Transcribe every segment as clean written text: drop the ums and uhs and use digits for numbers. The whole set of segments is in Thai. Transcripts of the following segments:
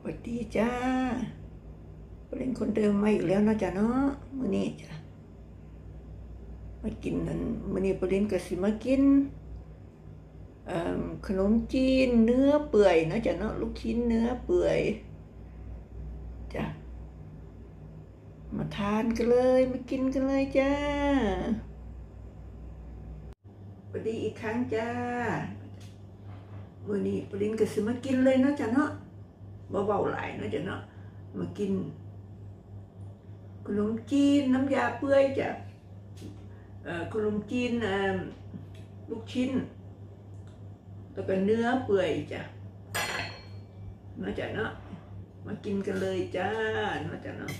วัสดีจ้าเป็นคนเดิมมาอีกแล้วนะจ๊ะเนาะมื้อนี้จ้ะมากินนั่นมื้อนี้ปรินก็สิมากินขนมจีนเนื้อเปื่อยนะจ๊ะเนาะลูกชิ้นเนื้อเปื่อยจ้ะมาทานกันเลยมากินกันเลยจ้าสวัสดีอีกครั้งจ้ามื้อนี้ปรินก็สิมากินเลยนะจ๊ะเนาะเบาๆหลายนะจ๊ะเนาะมากินขนมจีนน้ำยาเปื่อยจ้ะขนมจีนลูกชิ้นแล้วก็เนื้อเปื่อยจ้ะนะจ๊ะเนาะมากินกันเลยจ้านะจ๊ะเนาะ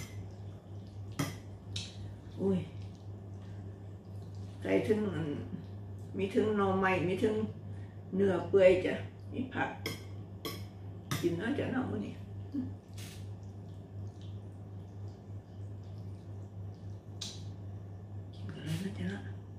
อุ้ยใส่ถึงมีถึงหน่อไม้มีถึงเนื้อเปื่อยจ้ะมีผักกินนะจ๊ะเนาะมื้อนี้นะจ๊ะ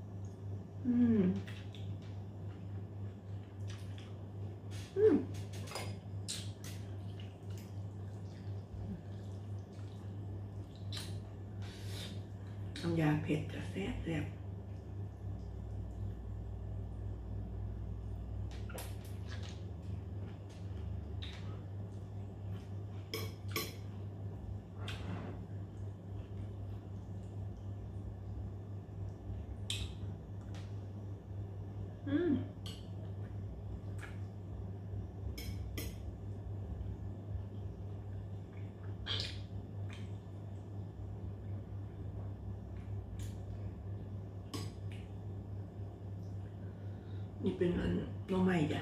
น้ำยาเผ็ดจะแซ่บนี่เป็นหน่อไม้จ้ะ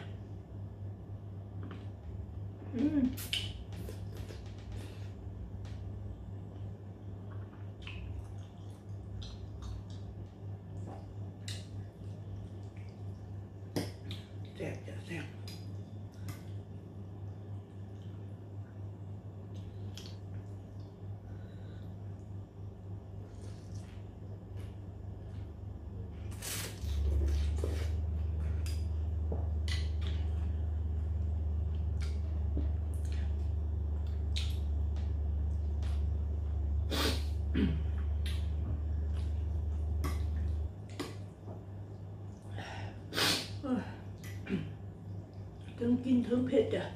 แซ่บจ้ะแซ่บทั้งกินทั้งเผ็ดจ้ะ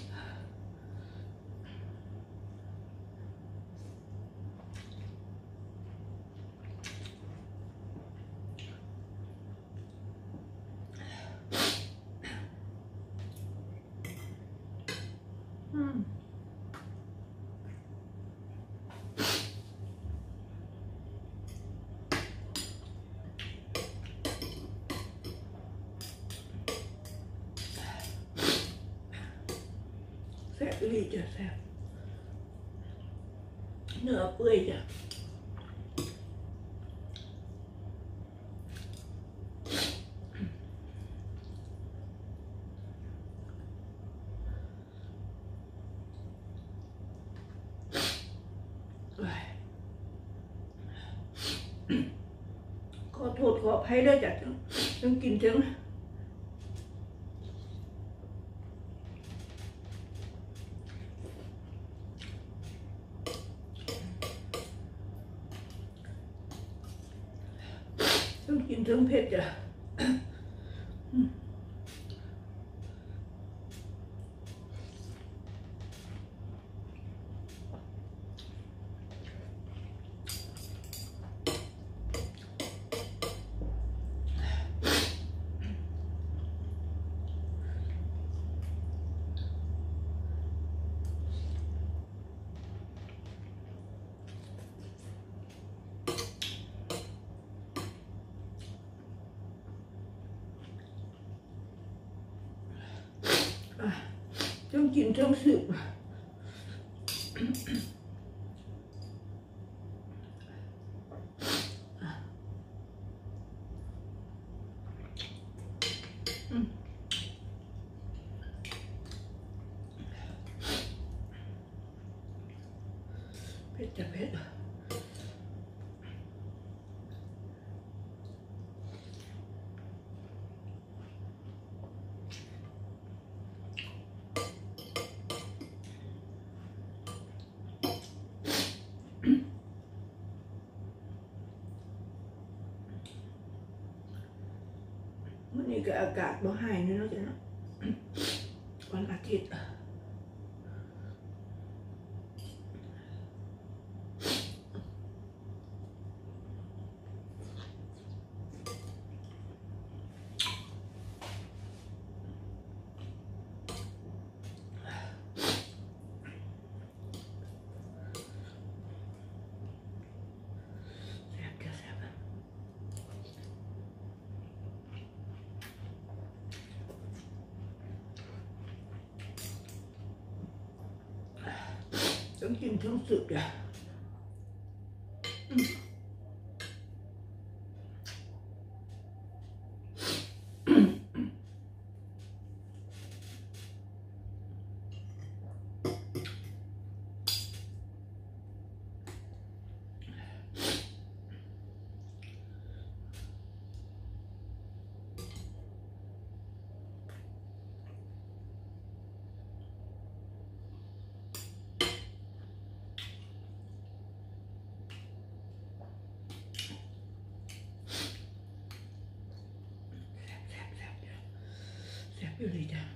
แซ่บเลยจ้ะแซ่บเนื้อเปื่อยจ้ะขอโทษขออภัยด้วยจ้ะต้องกินถึงกินทั้งเผ็ดจ้ะต้องกินทั้งสืบเผ็ดจะเผ็ด อนี้ก็อากาศบ่ให้เนาะจ้ะเนาะวันอาทิตย์ต้องกินทั้งสุดอ่ะอยู่เลยจ้ะ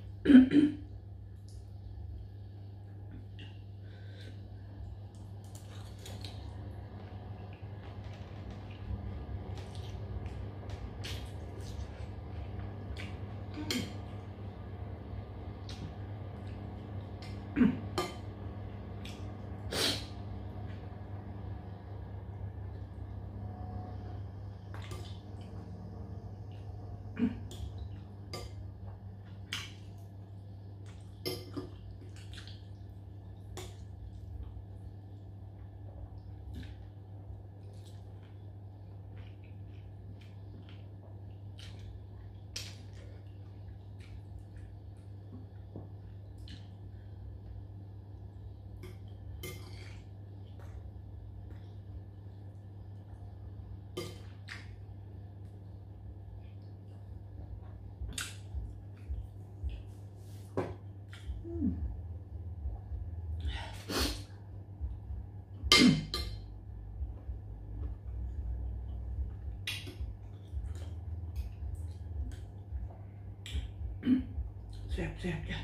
แซ่บจ้ะ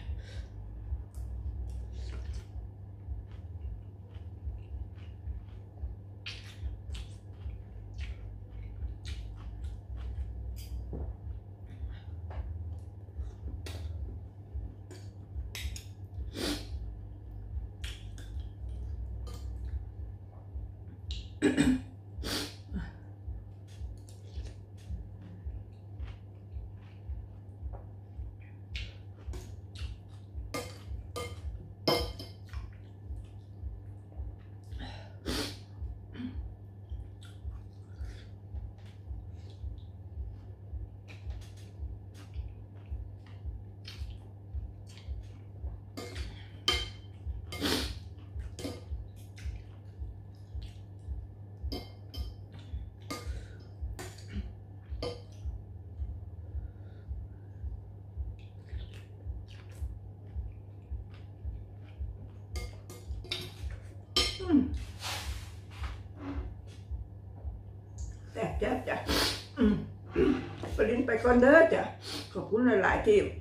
แซ่บจ้ะปริ้นไปก่อนเด้อจ้ะขอบคุณหลายๆที่